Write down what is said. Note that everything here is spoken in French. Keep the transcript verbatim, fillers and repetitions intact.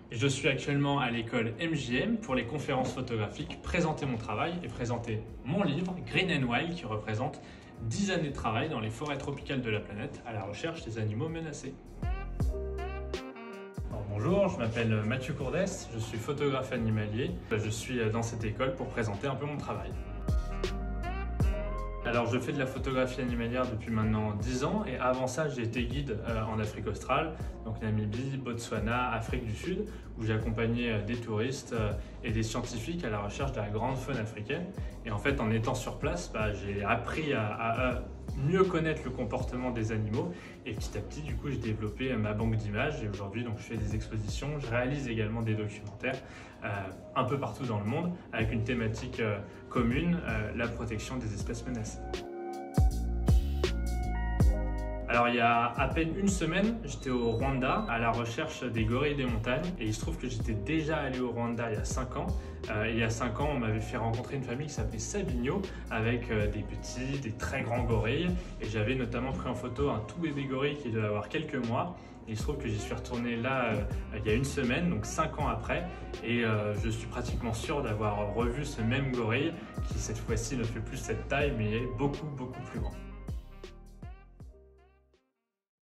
Je suis actuellement à l'école M J M pour les conférences photographiques, présenter mon travail et présenter mon livre Green and Wild qui représente dix années de travail dans les forêts tropicales de la planète à la recherche des animaux menacés. Alors, bonjour, je m'appelle Mathieu Courdès, je suis photographe animalier. Je suis dans cette école pour présenter un peu mon travail. Alors je fais de la photographie animalière depuis maintenant dix ans et avant ça j'ai été guide euh, en Afrique australe, donc Namibie, Botswana, Afrique du Sud, où j'ai accompagné euh, des touristes euh, et des scientifiques à la recherche de la grande faune africaine. Et en fait en étant sur place, bah, j'ai appris à, à, à mieux connaître le comportement des animaux et petit à petit du coup j'ai développé ma banque d'images et aujourd'hui donc je fais des expositions, je réalise également des documentaires euh, un peu partout dans le monde avec une thématique euh, commune, euh, la protection des espèces menacées. Alors il y a à peine une semaine, j'étais au Rwanda à la recherche des gorilles des montagnes et il se trouve que j'étais déjà allé au Rwanda il y a cinq ans. Euh, il y a cinq ans, on m'avait fait rencontrer une famille qui s'appelait Sabinho avec euh, des petits, des très grands gorilles et j'avais notamment pris en photo un tout bébé gorille qui devait avoir quelques mois. Et il se trouve que j'y suis retourné là euh, il y a une semaine, donc cinq ans après, et euh, je suis pratiquement sûr d'avoir revu ce même gorille qui cette fois-ci ne fait plus cette taille mais est beaucoup beaucoup plus grand.